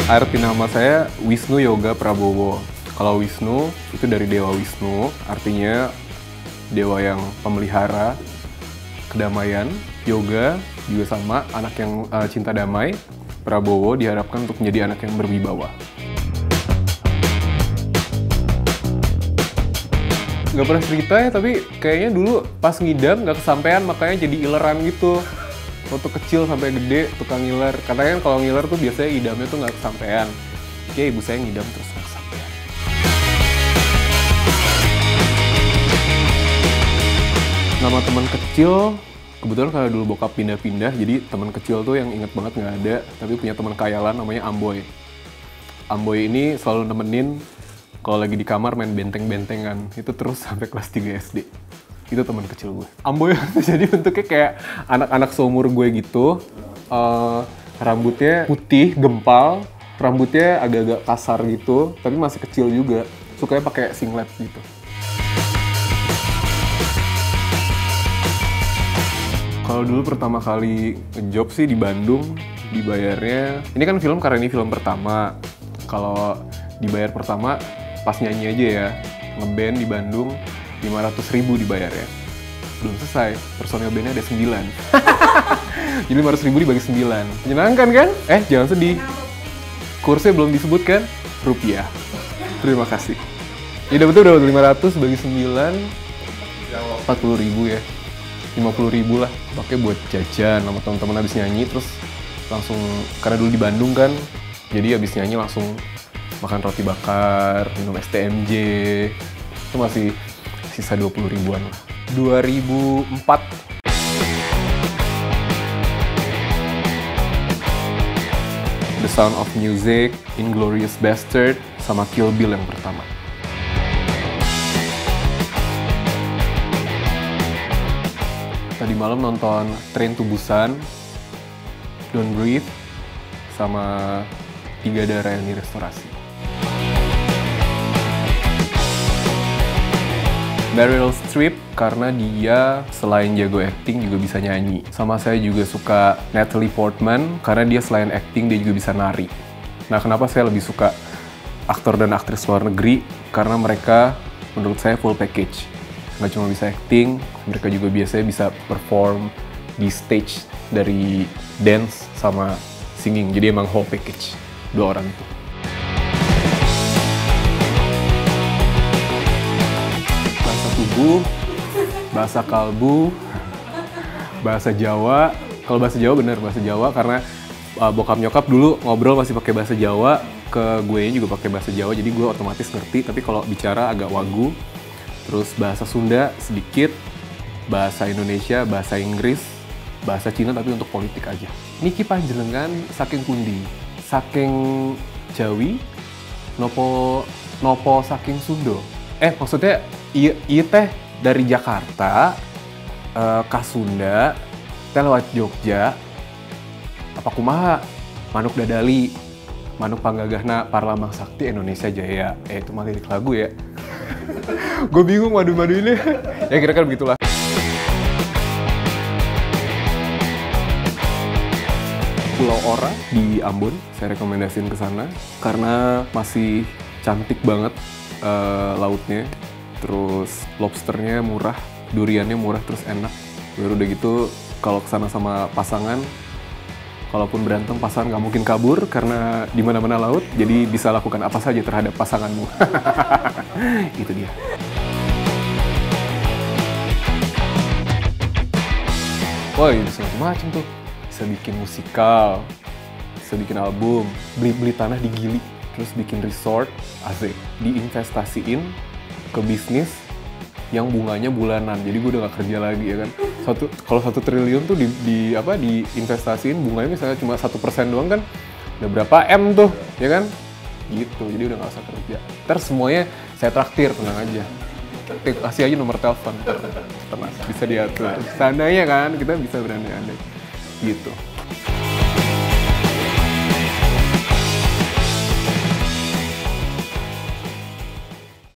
Arti nama saya Wisnu Yoga Prabowo. Kalau Wisnu itu dari Dewa Wisnu, artinya dewa yang pemelihara kedamaian. Yoga juga sama, anak yang cinta damai. Prabowo diharapkan untuk menjadi anak yang berwibawa. Gak pernah cerita ya, tapi kayaknya dulu pas ngidam gak kesampean, makanya jadi ileran gitu. Waktu kecil sampai gede tukang ngiler. Katanya kan kalau ngiler tuh biasanya idamnya tuh nggak kesampean. Oke, ibu saya ngidam terus nggak kesampean. Nama teman kecil, kebetulan kalau dulu bokap pindah-pindah, jadi teman kecil tuh yang inget banget nggak ada, tapi punya teman khayalan namanya Amboy. Amboy ini selalu nemenin kalau lagi di kamar main benteng-bentengan, itu terus sampai kelas 3 SD. Itu teman kecil gue. Amboy jadi bentuknya kayak anak-anak seumur gue gitu. Rambutnya putih, gempal. Rambutnya agak-agak kasar gitu, tapi masih kecil juga. Sukanya pakai singlet gitu. Kalau dulu pertama kali ngejob sih di Bandung, dibayarnya... Ini kan film karena ini film pertama. Kalau dibayar pertama, pas nyanyi aja ya. Ngeband di Bandung, 500.000 dibayar ya. Belum selesai, personel bandnya ada 9. Jadi 500.000 dibagi 9. Menyenangkan kan? Jangan sedih. Kursnya belum disebut kan? Rupiah. Terima kasih. Ya dapat 500 bagi 9, 40.000 ya. 50.000 lah. Pakai buat jajan sama teman-teman habis nyanyi, terus langsung, karena dulu di Bandung kan, jadi habis nyanyi langsung makan roti bakar, minum STMJ. Itu masih sisa 20.000-an lah. 2004. The Sound of Music, Inglourious Bastard, sama Kill Bill yang pertama. Tadi malam nonton Train to Busan, Don't Breathe, sama Tiga Darah yang direstorasi. Meryl Streep karena dia selain jago acting juga bisa nyanyi. Sama saya juga suka Natalie Portman karena dia selain acting dia juga bisa nari. Nah, kenapa saya lebih suka aktor dan aktris luar negeri? Karena mereka menurut saya full package. Nggak cuma bisa acting, mereka juga biasanya bisa perform di stage dari dance sama singing. Jadi emang whole package, dua orang itu. Tubuh, bahasa kalbu, bahasa Jawa. Kalau bahasa Jawa bener bahasa Jawa karena bokap nyokap dulu ngobrol masih pakai bahasa Jawa, ke gue juga pakai bahasa Jawa, jadi gue otomatis ngerti. Tapi kalau bicara agak wagu. Terus bahasa Sunda sedikit, bahasa Indonesia, bahasa Inggris, bahasa Cina tapi untuk politik aja. Niki panjenengan saking pundi? Saking Jawi, nopo saking Sundo? Maksudnya iya teh dari Jakarta ke Sunda, teh lewat Jogja, apa kumaha? Manuk dadali, manuk panggagahna Parlamang Sakti Indonesia Jaya. Itu mah lirik lagu ya. Gue bingung madu-madu ini. Ya kira-kira begitulah. Pulau Ora di Ambon, saya rekomendasiin ke sana karena masih cantik banget lautnya. Terus lobsternya murah, duriannya murah terus enak. Baru udah gitu kalau kesana sama pasangan, kalaupun berantem pasangan nggak mungkin kabur karena di mana-mana laut, jadi bisa lakukan apa saja terhadap pasanganmu. Itu dia. Wah, bisa macam-macam tuh. Bisa bikin musikal, bisa bikin album, beli tanah di Gili, terus bikin resort, asik, diinvestasiin ke bisnis yang bunganya bulanan, jadi gue udah gak kerja lagi ya kan. Kalau 1 triliun tuh diinvestasiin bunganya misalnya cuma 1% doang kan, udah berapa M tuh, ya kan? Gitu, jadi udah gak usah kerja. Ntar semuanya saya traktir, tenang aja. Kasih aja nomor telepon, tenang, bisa diatur. Seandainya kan, kita bisa berandai-andai. Gitu.